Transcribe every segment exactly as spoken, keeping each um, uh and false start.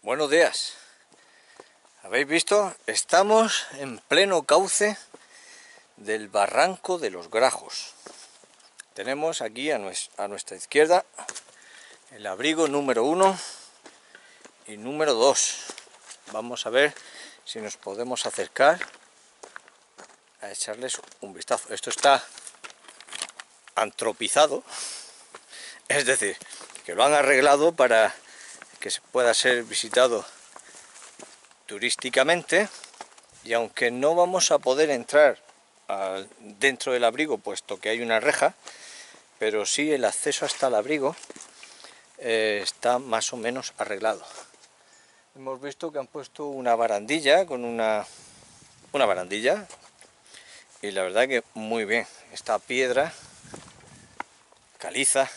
Buenos días. ¿Habéis visto? Estamos en pleno cauce del barranco de los Grajos. Tenemos aquí a, nues a nuestra izquierda el abrigo número uno y número dos. Vamos a ver si nos podemos acercar a echarles un vistazo. Esto está antropizado, es decir, que lo han arreglado para que se pueda ser visitado turísticamente, y aunque no vamos a poder entrar al, dentro del abrigo puesto que hay una reja, pero sí el acceso hasta el abrigo eh, está más o menos arreglado. Hemos visto que han puesto una barandilla con una, una barandilla y la verdad que muy bien. Esta piedra caliza,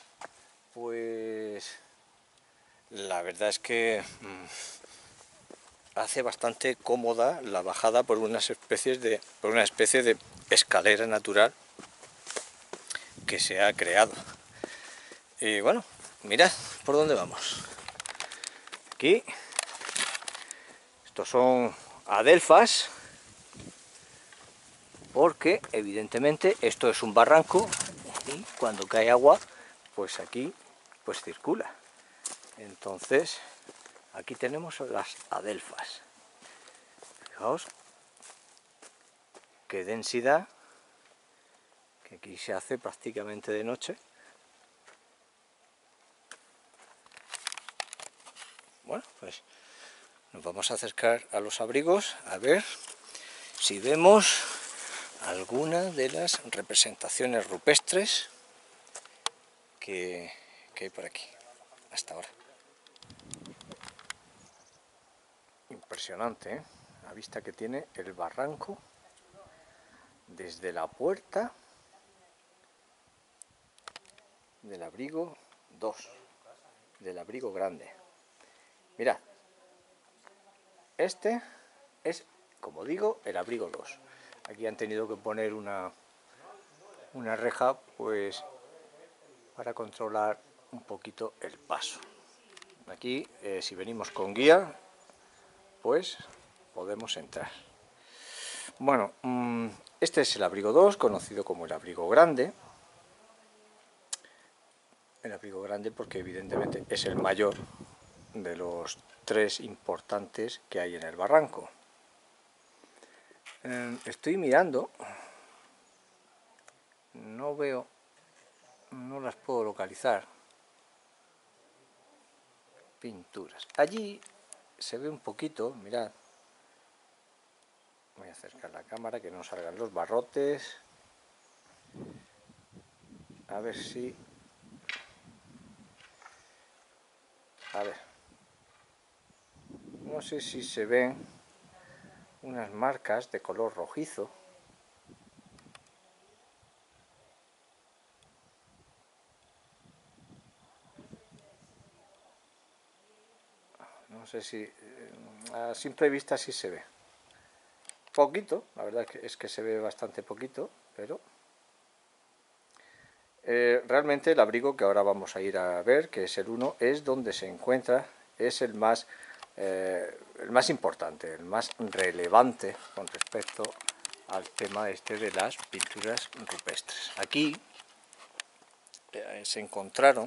pues la verdad es que mmm, hace bastante cómoda la bajada por unas especies de por una especie de escalera natural que se ha creado. Y bueno, mirad por dónde vamos. Aquí estos son adelfas, porque evidentemente esto es un barranco y cuando cae agua pues aquí pues circula. Entonces aquí tenemos las adelfas. Fijaos qué densidad, que aquí se hace prácticamente de noche. Bueno, pues nos vamos a acercar a los abrigos a ver si vemos alguna de las representaciones rupestres que, que hay por aquí hasta ahora. Impresionante, ¿eh? La vista que tiene el barranco desde la puerta del abrigo dos, del abrigo grande. Mirad, este es, como digo, el abrigo dos. Aquí han tenido que poner una, una reja pues para controlar un poquito el paso. Aquí, eh, si venimos con guía, pues podemos entrar. Bueno, este es el abrigo dos, conocido como el abrigo grande. El abrigo grande porque evidentemente es el mayor de los tres importantes que hay en el barranco. Estoy mirando, no veo, no las puedo localizar. Pinturas. Allí se ve un poquito, mirad. Voy a acercar la cámara que no salgan los barrotes. A ver si... A ver. No sé si se ven unas marcas de color rojizo. No sé si... A simple vista sí se ve. Poquito, la verdad es que se ve bastante poquito, pero... Eh, realmente el abrigo que ahora vamos a ir a ver, que es el uno, es donde se encuentra, es el más, eh, el más importante, el más relevante con respecto al tema este de las pinturas rupestres. Aquí eh, se encontraron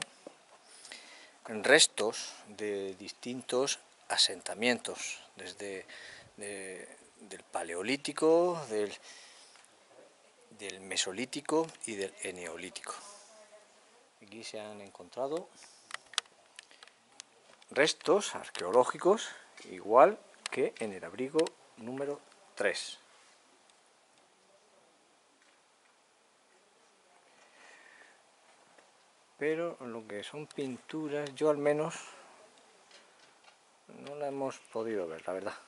restos de distintos asentamientos, desde de, del paleolítico, del del mesolítico y del eneolítico. Aquí se han encontrado restos arqueológicos, igual que en el abrigo número tres. Pero lo que son pinturas, yo al menos no la hemos podido ver, la verdad.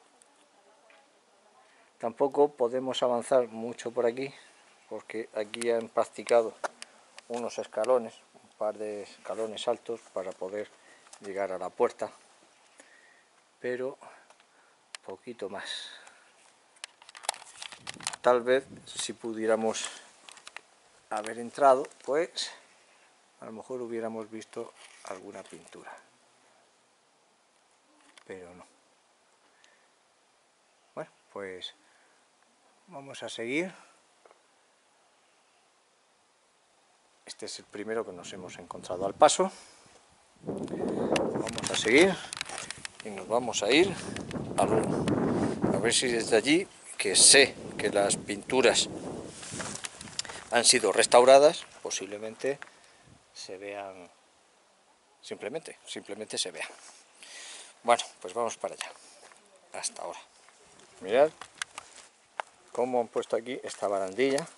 Tampoco podemos avanzar mucho por aquí, porque aquí han practicado unos escalones, un par de escalones altos para poder llegar a la puerta, pero poquito más. Tal vez si pudiéramos haber entrado, pues a lo mejor hubiéramos visto alguna pintura. pero no. Bueno, pues vamos a seguir. Este es el primero que nos hemos encontrado al paso. Vamos a seguir y nos vamos a ir al uno. A ver si desde allí, que sé que las pinturas han sido restauradas, posiblemente se vean, simplemente, simplemente se vean. Bueno, pues vamos para allá. Hasta ahora. Mirad cómo han puesto aquí esta barandilla.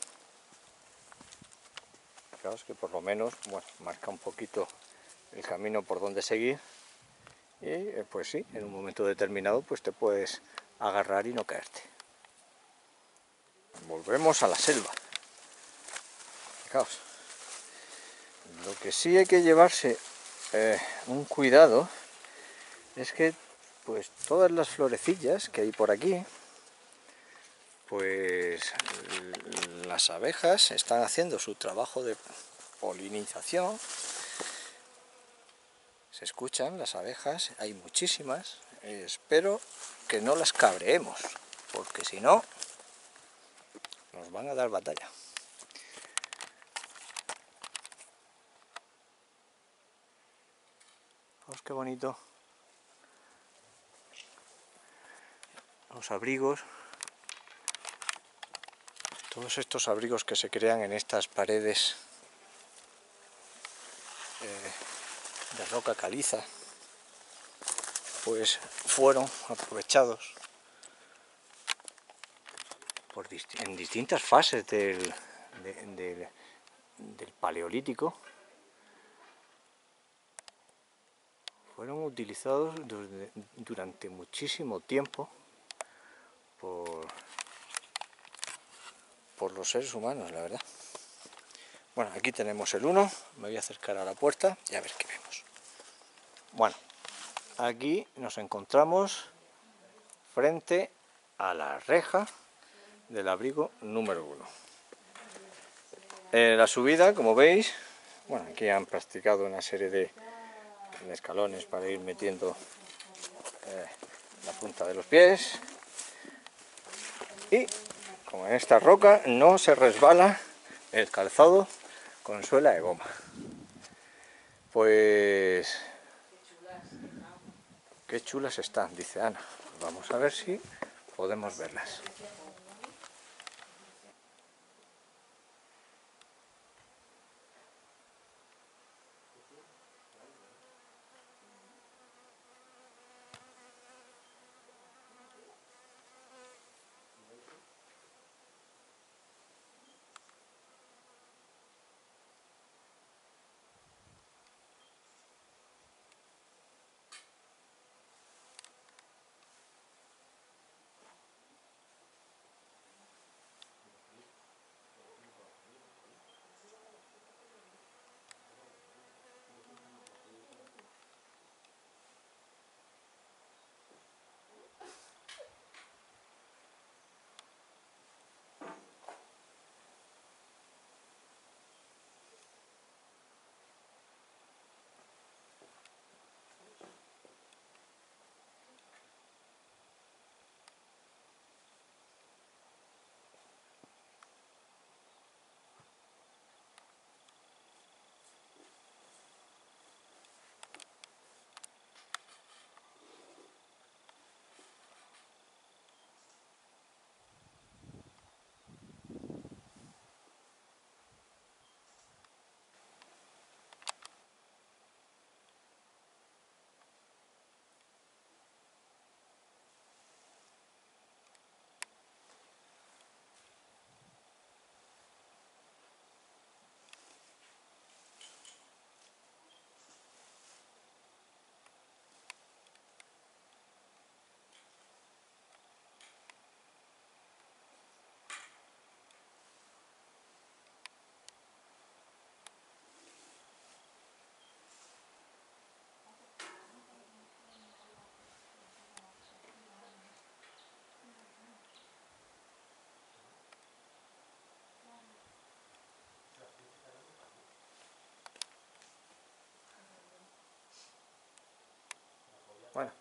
Fijaos que por lo menos, bueno, marca un poquito el camino por donde seguir. Y eh, pues sí, en un momento determinado pues te puedes agarrar y no caerte. Volvemos a la selva. Fijaos. Lo que sí hay que llevarse eh, un cuidado es que pues todas las florecillas que hay por aquí, pues las abejas están haciendo su trabajo de polinización. Se escuchan las abejas, hay muchísimas. Eh, espero que no las cabreemos, porque si no nos van a dar batalla. Fijaos qué bonito los abrigos, todos estos abrigos que se crean en estas paredes eh, de roca caliza, pues fueron aprovechados por dist en distintas fases del, de, de, del Paleolítico. Fueron utilizados durante muchísimo tiempo por, por los seres humanos, la verdad. Bueno, aquí tenemos el uno, me voy a acercar a la puerta y a ver qué vemos. Bueno, aquí nos encontramos frente a la reja del abrigo número uno. Eh, la subida, como veis, bueno, aquí han practicado una serie de, de escalones para ir metiendo eh, la punta de los pies. Y como en esta roca no se resbala el calzado con suela de goma. Pues qué chulas están, dice Ana. Vamos a ver si podemos verlas.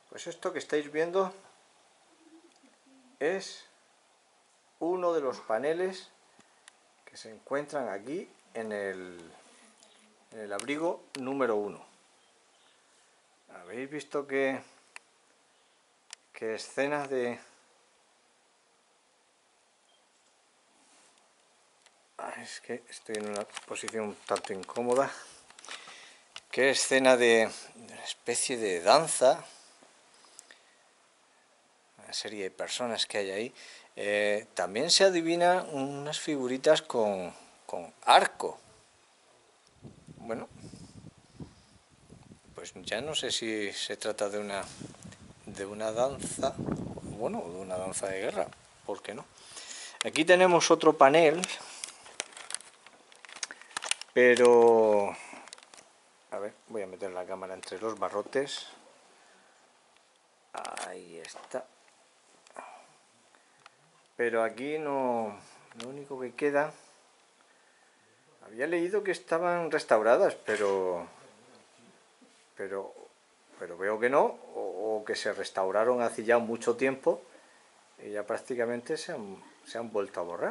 Pues esto que estáis viendo es uno de los paneles que se encuentran aquí en el, en el abrigo número uno. ¿Habéis visto que, que escenas de... Ah, es que estoy en una posición un tanto incómoda. Qué escena de, de una especie de danza, una serie de personas que hay ahí. Eh, también se adivina unas figuritas con, con arco. Bueno, pues ya no sé si se trata de una de una danza, bueno, de una danza de guerra, ¿por qué no? Aquí tenemos otro panel, pero a ver, voy a meter la cámara entre los barrotes. Ahí está. Pero aquí no, lo único que queda, había leído que estaban restauradas, pero pero pero veo que no, o, o que se restauraron hace ya mucho tiempo y ya prácticamente se han, se han vuelto a borrar.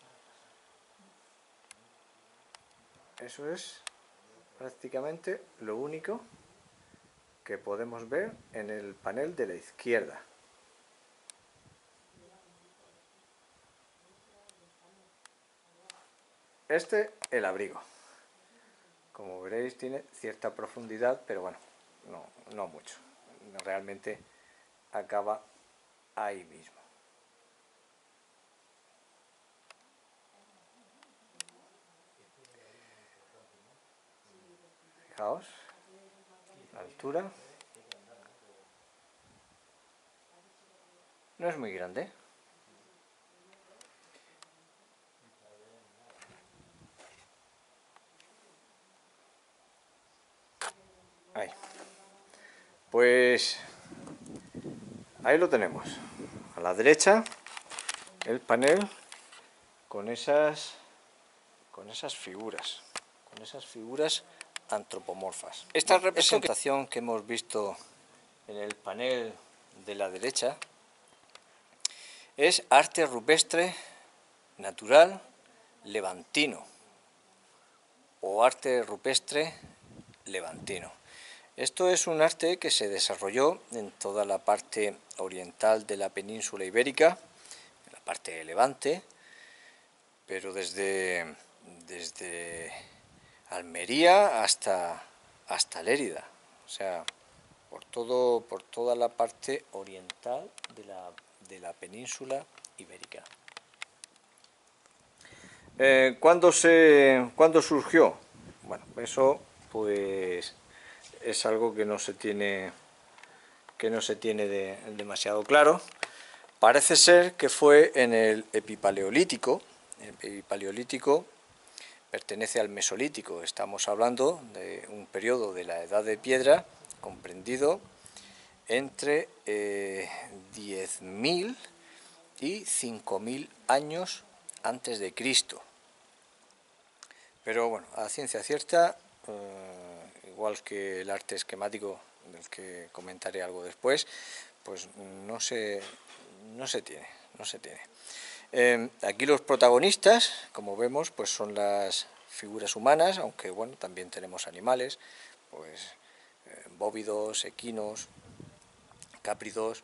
Eso es prácticamente lo único que podemos ver en el panel de la izquierda. Este, el abrigo. Como veréis, tiene cierta profundidad, pero bueno, no, no mucho. Realmente acaba ahí mismo. Fijaos, la altura. No es muy grande. Ahí. Pues ahí lo tenemos. A la derecha, el panel con esas, con esas figuras, con esas figuras antropomorfas. Esta representación que hemos visto en el panel de la derecha es arte rupestre natural levantino o arte rupestre levantino. Esto es un arte que se desarrolló en toda la parte oriental de la península ibérica, en la parte de Levante, pero desde, desde Almería hasta, hasta Lérida, o sea, por, todo, por toda la parte oriental de la, de la península ibérica. Eh, ¿cuándo, se, ¿Cuándo surgió? Bueno, eso pues es algo que no se tiene, que no se tiene de, demasiado claro. Parece ser que fue en el epipaleolítico. El epipaleolítico pertenece al mesolítico. Estamos hablando de un periodo de la Edad de Piedra comprendido entre eh, diez mil y cinco mil años antes de Cristo. Pero bueno, a ciencia cierta, eh, igual que el arte esquemático, del que comentaré algo después, pues no se, no se tiene, no se tiene. Eh, aquí los protagonistas, como vemos, pues son las figuras humanas, aunque bueno, también tenemos animales, pues eh, bóvidos, equinos, cápridos,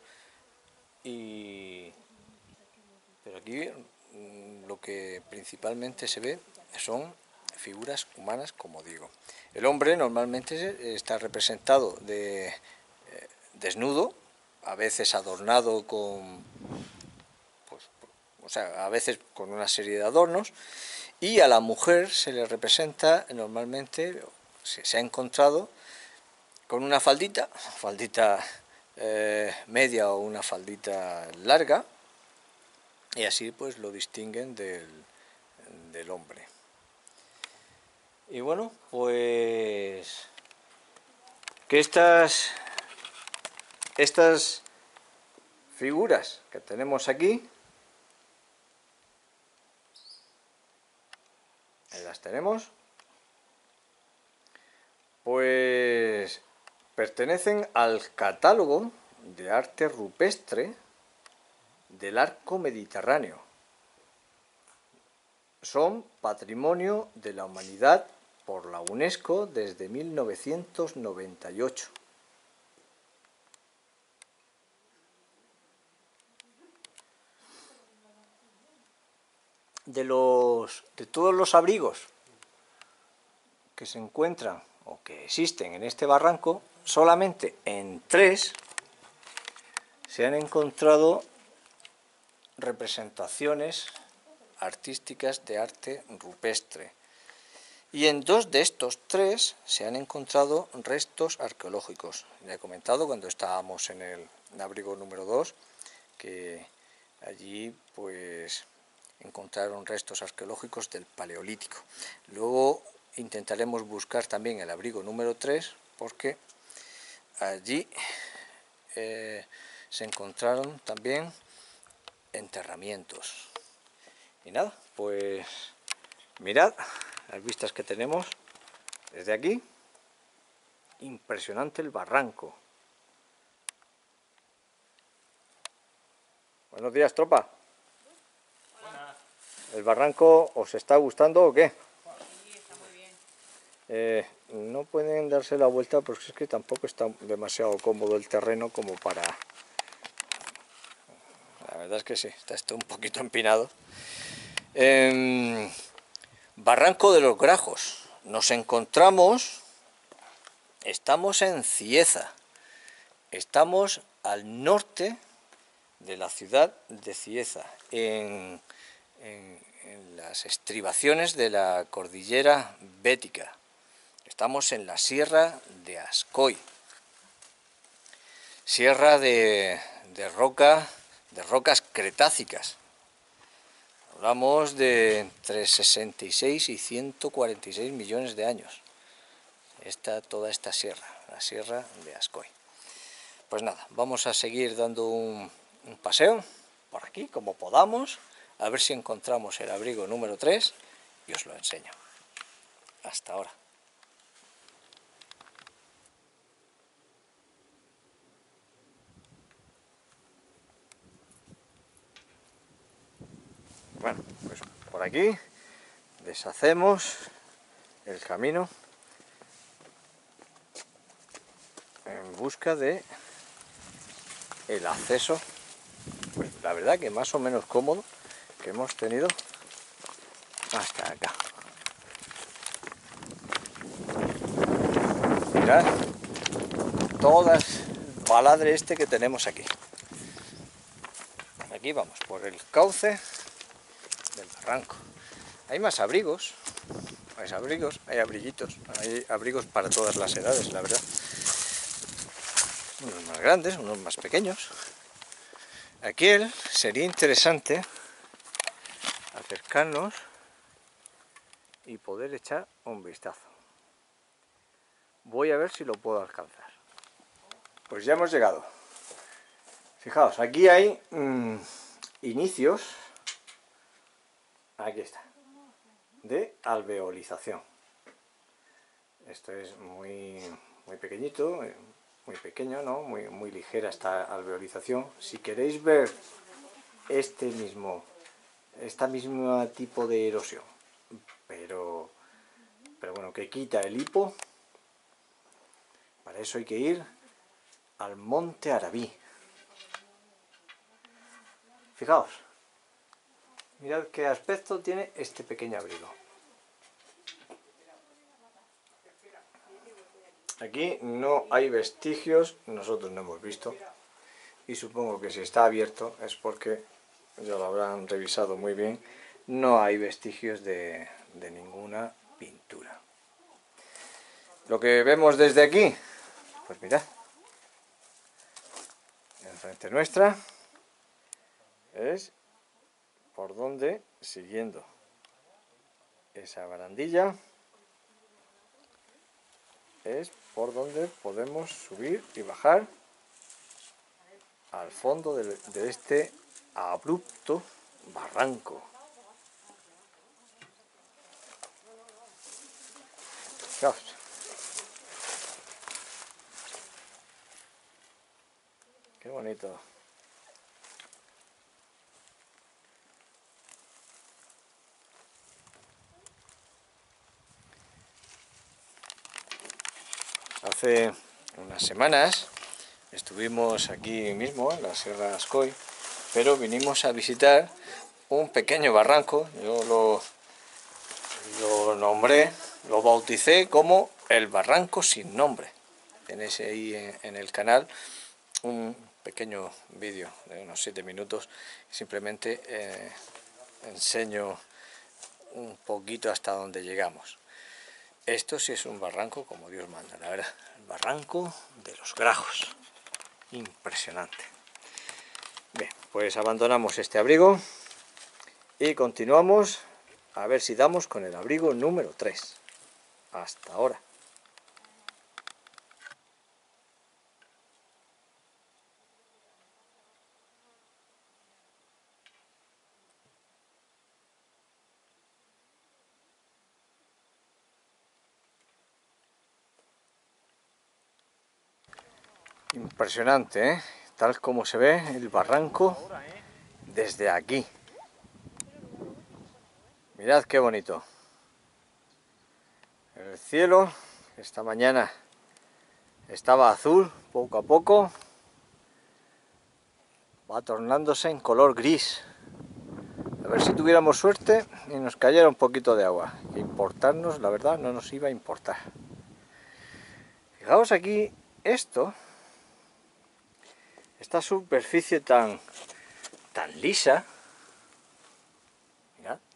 y pero aquí mm, lo que principalmente se ve son figuras humanas, como digo. El hombre normalmente está representado de eh, desnudo, a veces adornado con, pues, o sea, a veces con una serie de adornos, y a la mujer se le representa normalmente, se, se ha encontrado con una faldita, faldita eh, media o una faldita larga, y así pues lo distinguen del, del hombre. Y bueno, pues que estas, estas figuras que tenemos aquí, ahí las tenemos, pues pertenecen al catálogo de arte rupestre del arco mediterráneo. Son Patrimonio de la Humanidad por la UNESCO desde mil novecientos noventa y ocho. De, los, de todos los abrigos que se encuentran o que existen en este barranco, solamente en tres se han encontrado representaciones artísticas de arte rupestre. Y en dos de estos tres se han encontrado restos arqueológicos. Ya he comentado cuando estábamos en el abrigo número dos que allí pues encontraron restos arqueológicos del Paleolítico. Luego intentaremos buscar también el abrigo número tres porque allí eh, se encontraron también enterramientos. Y nada, pues mirad las vistas que tenemos desde aquí. Impresionante el barranco. Buenos días, tropa. Buenas. ¿El barranco os está gustando o qué? Sí, está muy bien. Eh, no pueden darse la vuelta porque es que tampoco está demasiado cómodo el terreno como para... La verdad es que sí, está esto un poquito empinado. Eh, Barranco de los Grajos. Nos encontramos, estamos en Cieza, estamos al norte de la ciudad de Cieza, en, en, en las estribaciones de la cordillera Bética. Estamos en la Sierra de Ascoy, sierra de, de, roca, de rocas cretácicas. Hablamos de entre sesenta y seis y ciento cuarenta y seis millones de años. Esta, toda esta sierra, la Sierra de Ascoy. Pues nada, vamos a seguir dando un, un paseo por aquí, como podamos, a ver si encontramos el abrigo número tres y os lo enseño. Hasta ahora. Bueno, pues por aquí deshacemos el camino en busca de el acceso, pues la verdad que más o menos cómodo que hemos tenido hasta acá. Mirad todas el baladre este que tenemos aquí. Aquí vamos por el cauce del barranco. Hay más abrigos, hay abrigos, hay abriguitos, hay abrigos para todas las edades, la verdad. Unos más grandes, unos más pequeños. Aquí sería interesante acercarnos y poder echar un vistazo. Voy a ver si lo puedo alcanzar. Pues ya hemos llegado. Fijaos, aquí hay mmm, inicios, aquí está, de alveolización. Esto es muy, muy pequeñito, muy pequeño, ¿no? Muy, muy ligera esta alveolización. Si queréis ver este mismo, esta misma tipo de erosión, pero, pero bueno, que quita el hipo, para eso hay que ir al Monte Arabí. Fijaos, mirad qué aspecto tiene este pequeño abrigo. Aquí no hay vestigios, nosotros no hemos visto, y supongo que si está abierto es porque ya lo habrán revisado muy bien, no hay vestigios de, de ninguna pintura. Lo que vemos desde aquí, pues mirad, enfrente nuestra, es por donde, siguiendo esa barandilla, es por donde podemos subir y bajar al fondo de, de este abrupto barranco. Fijaos. bonito. Hace unas semanas estuvimos aquí mismo en la Sierra de Ascoy, pero vinimos a visitar un pequeño barranco. Yo lo, lo nombré, lo bauticé como el Barranco Sin Nombre. Tenéis ahí en, en el canal un pequeño vídeo de unos siete minutos. Simplemente eh, enseño un poquito hasta donde llegamos. Esto sí es un barranco como Dios manda, la verdad. El barranco de los Grajos. Impresionante. Bien, pues abandonamos este abrigo y continuamos a ver si damos con el abrigo número tres. Hasta ahora. Impresionante, ¿eh? Tal como se ve el barranco desde aquí. Mirad qué bonito. El cielo esta mañana estaba azul, poco a poco va tornándose en color gris. A ver si tuviéramos suerte y nos cayera un poquito de agua. Importarnos, la verdad, no nos iba a importar. Fijaos aquí esto. Esta superficie tan, tan lisa, mirad,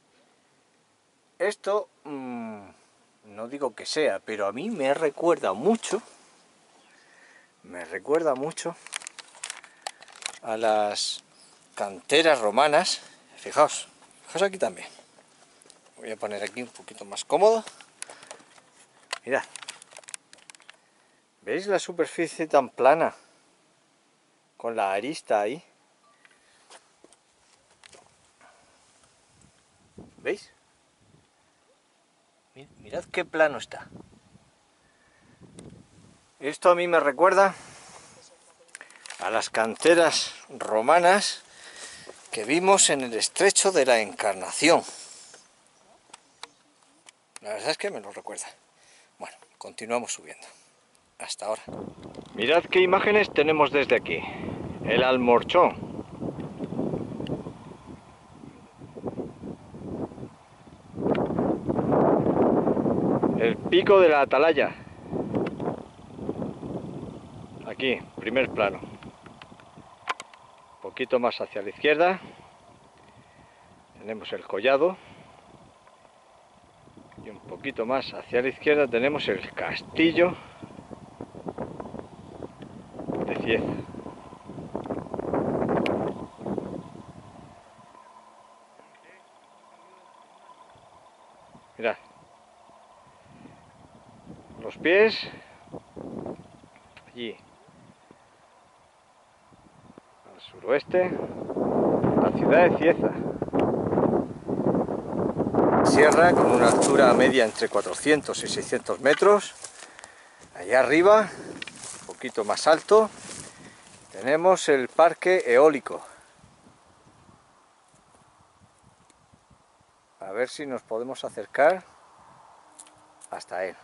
esto mmm, no digo que sea, pero a mí me recuerda mucho, me recuerda mucho a las canteras romanas. Fijaos, fijaos aquí también. Voy a poner aquí un poquito más cómodo. Mirad, ¿veis la superficie tan plana? Con la arista ahí. ¿Veis? Mirad qué plano está. Esto a mí me recuerda a las canteras romanas que vimos en el estrecho de la Encarnación. La verdad es que me lo recuerda. Bueno, continuamos subiendo. Hasta ahora. Mirad qué imágenes tenemos desde aquí. El Almorchón. El pico de la Atalaya. Aquí, primer plano. Un poquito más hacia la izquierda tenemos el Collado. Y un poquito más hacia la izquierda tenemos el Castillo de Cieza. Mirad. Los pies. Allí. Al suroeste. La ciudad de Cieza. Sierra con una altura media entre cuatrocientos y seiscientos metros. Allá arriba, un poquito más alto, tenemos el parque eólico. A ver si nos podemos acercar hasta él.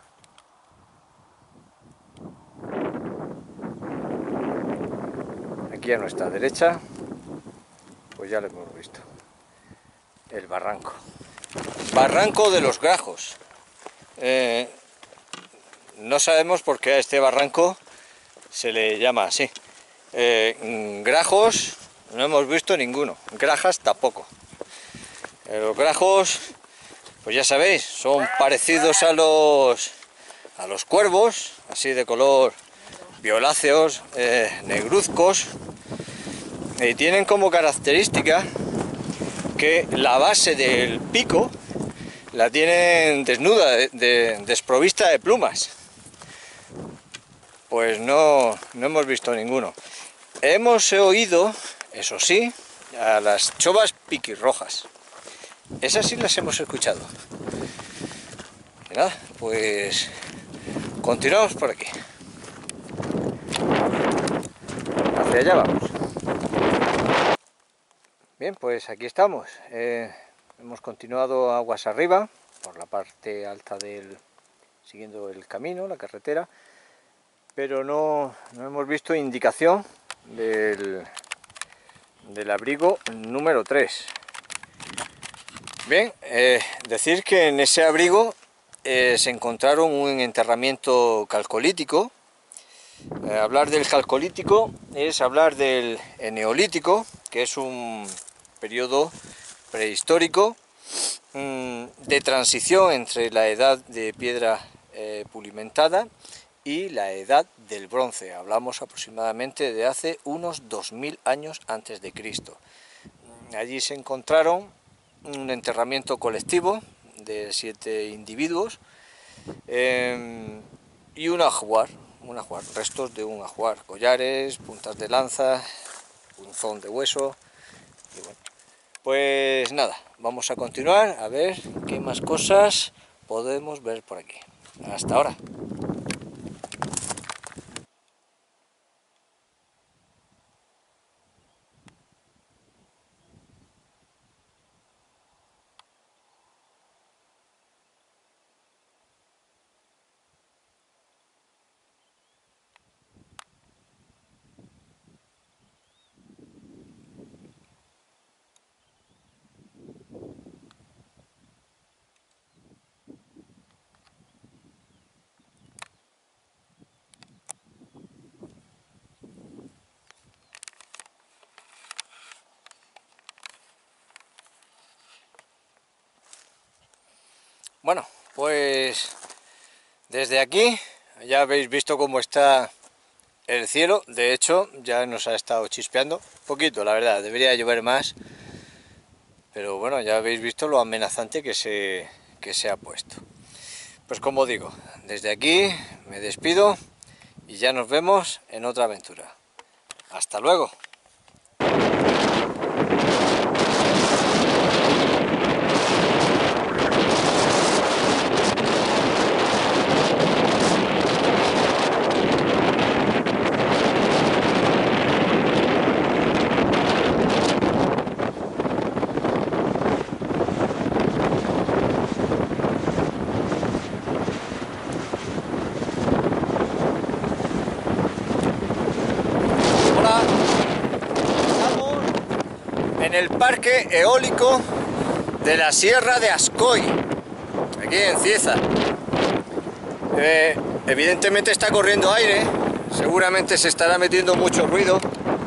Aquí a nuestra derecha, pues ya lo hemos visto, el barranco. Barranco de los Grajos. Eh, no sabemos por qué a este barranco se le llama así. Eh, grajos no hemos visto ninguno, grajas tampoco. Eh, los grajos, pues ya sabéis, son parecidos a los a los cuervos, así de color violáceos, eh, negruzcos, y tienen como característica que la base del pico la tienen desnuda, de, de, desprovista de plumas. Pues no, no hemos visto ninguno. Hemos oído, eso sí, a las chovas piquirrojas. Esas sí las hemos escuchado. Y nada, pues continuamos por aquí. hacia allá vamos. Bien, pues aquí estamos. Eh, hemos continuado aguas arriba, por la parte alta del... siguiendo el camino, la carretera, pero no, no hemos visto indicación del, del abrigo número tres. Bien, eh, decir que en ese abrigo eh, se encontraron un enterramiento calcolítico. Eh, hablar del calcolítico es hablar del neolítico, que es un periodo prehistórico mmm, de transición entre la edad de piedra eh, pulimentada y la edad del bronce. Hablamos aproximadamente de hace unos dos mil años antes de Cristo. Allí se encontraron un enterramiento colectivo de siete individuos eh, y un ajuar, un ajuar, restos de un ajuar, collares, puntas de lanza, punzón de hueso. Y bueno, pues nada, vamos a continuar a ver qué más cosas podemos ver por aquí. Hasta ahora. Bueno, pues desde aquí ya habéis visto cómo está el cielo. De hecho ya nos ha estado chispeando un poquito, la verdad, debería llover más, pero bueno, ya habéis visto lo amenazante que se, que se ha puesto. Pues como digo, desde aquí me despido y ya nos vemos en otra aventura. ¡Hasta luego! En el parque eólico de la Sierra de Ascoy, aquí en Cieza. Eh, evidentemente está corriendo aire, seguramente se estará metiendo mucho ruido.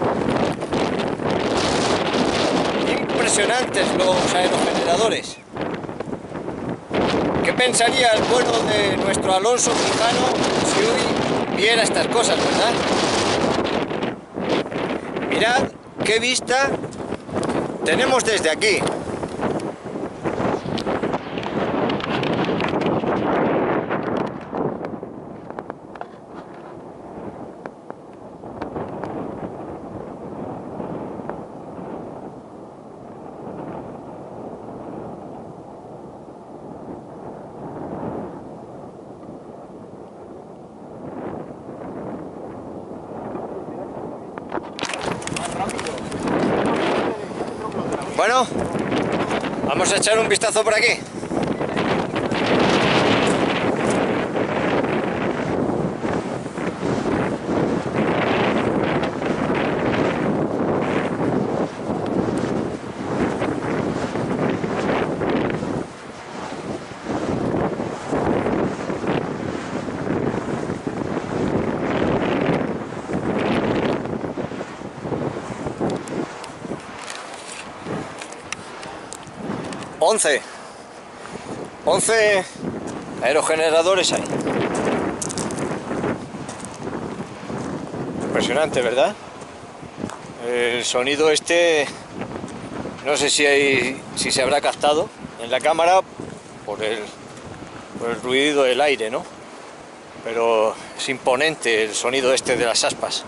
Impresionantes los aerogeneradores. ¿Qué pensaría el bueno de nuestro Alonso Quijano si hoy viera estas cosas, verdad? Mirad qué vista tenemos desde aquí. Bueno, vamos a echar un vistazo por aquí. once. once aerogeneradores hay. Impresionante, ¿verdad? El sonido este, no sé si, hay, si se habrá captado en la cámara por el, por el ruido del aire, ¿no? Pero es imponente el sonido este de las aspas.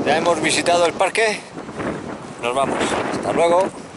Ya hemos visitado el parque. Nos vamos. Hasta luego.